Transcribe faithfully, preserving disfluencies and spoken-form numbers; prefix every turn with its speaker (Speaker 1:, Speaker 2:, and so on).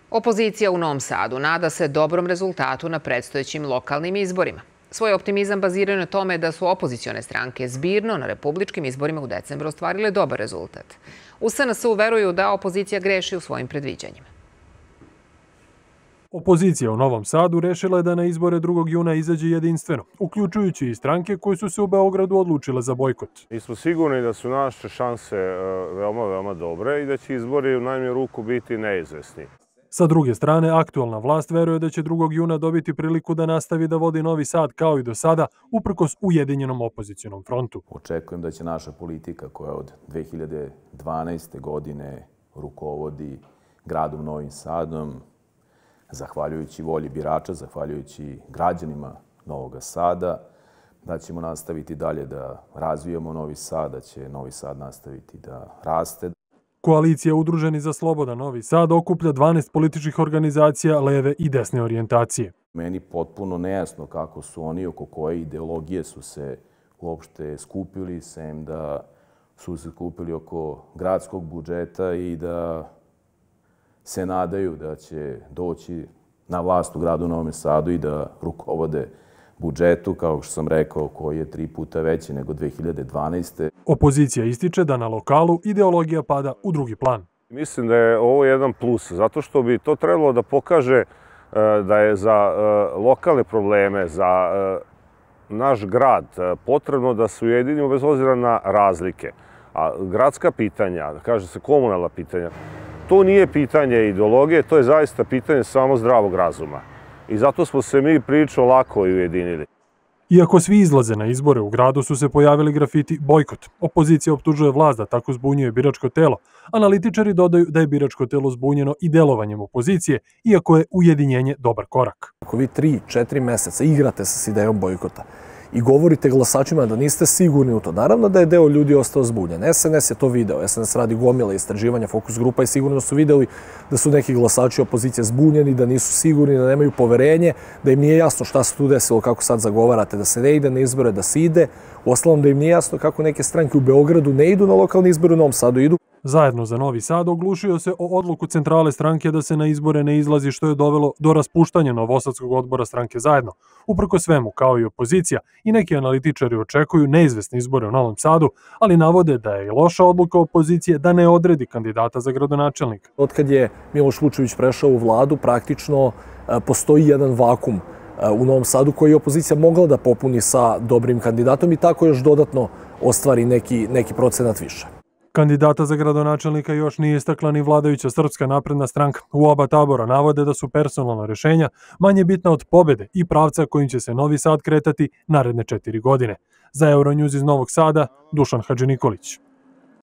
Speaker 1: Opozicija u Novom Sadu nada se dobrom rezultatu na predstojećim lokalnim izborima. Svoj optimizam baziraju na tome da su opozicione stranke zbirno na republičkim izborima u decembru ostvarile dobar rezultat. U S N S-u veruju da opozicija greši u svojim predviđanjima.
Speaker 2: Opozicija u Novom Sadu rešila je da na izbore drugog juna izađe jedinstveno, uključujući i stranke koje su se u Beogradu odlučile za bojkot.
Speaker 3: Mi smo sigurni da su naše šanse veoma, veoma dobre i da će izbori u najmanju ruku biti neizvesni.
Speaker 2: Sa druge strane, aktualna vlast veruje da će drugog juna dobiti priliku da nastavi da vodi Novi Sad kao i do sada, uprkos ujedinjenom opozicionom frontu.
Speaker 4: Očekujem da će naša politika koja od dve hiljade dvanaeste. godine rukovodi gradom Novim Sadom, zahvaljujući volji birača, zahvaljujući građanima Novog Sada, da ćemo nastaviti dalje da razvijamo Novi Sad, da će Novi Sad nastaviti da raste.
Speaker 2: Koalicija Udruženi za slobodan Novi Sad okuplja dvanaest političkih organizacija leve i desne orijentacije.
Speaker 4: Meni potpuno nejasno kako su oni, oko koje ideologije su se uopšte skupili, sem da su se skupili oko gradskog budžeta i da se nadaju da će doći na vlast u gradu Novom Sadu i da rukovode budžetu, kao što sam rekao, koji je tri puta veći nego dve hiljade dvanaeste.
Speaker 2: Opozicija ističe da na lokalu ideologija pada u drugi plan.
Speaker 3: Mislim da je ovo jedan plus, zato što bi to trebalo da pokaže da je za lokalne probleme, za naš grad potrebno da se ujedinimo bez obzira na razlike. A gradska pitanja, kaže se komunalna pitanja, to nije pitanje ideologije, to je zaista pitanje samo zdravog razuma. I zato smo se mi prilično lako i ujedinili.
Speaker 2: Iako svi izlaze na izbore, u gradu su se pojavili grafiti bojkot. Opozicija optužuje vlast da tako zbunjuje biračko telo. Analitičari dodaju da je biračko telo zbunjeno i delovanjem opozicije, iako je ujedinjenje dobar korak.
Speaker 5: Ako vi tri, četiri meseca igrate se s idejom bojkota i govorite glasačima da niste sigurni u to, naravno da je deo ljudi ostao zbunjen. S N S je to video. S N S radi gomile istraživanja, fokus grupa i sigurno su videli da su neki glasači opozicije zbunjeni, da nisu sigurni, da nemaju poverenje, da im nije jasno šta se tu desilo, kako sad zagovarate, da se ne ide na izbore, da se ide. Uostalom da im nije jasno kako neke stranke u Beogradu ne idu na lokalne izbore, u Novom Sadu idu.
Speaker 2: Zajedno za Novi Sad oglušio se o odluku centrale stranke da se na izbore ne izlazi, što je dovelo do raspuštanja Novosadskog odbora stranke Zajedno. Uprko svemu, kao i opozicija, i neki analitičari očekuju neizvesne izbore u Novom Sadu, ali navode da je i loša odluka opozicije da ne odredi kandidata za gradonačelnika.
Speaker 5: Otkad je Miloš Vučević prešao u vladu, praktično postoji jedan vakum u Novom Sadu koji je opozicija mogla da popuni sa dobrim kandidatom i tako još dodatno ostvari neki, neki procenat više.
Speaker 2: Kandidata za gradonačelnika još nije istakla ni vladajuća Srpska napredna stranka. U oba tabora navode da su personalna rešenja manje bitna od pobede i pravca kojim će se Novi Sad kretati naredne četiri godine. Za Euronews iz Novog Sada, Dušan Hadžinikolić.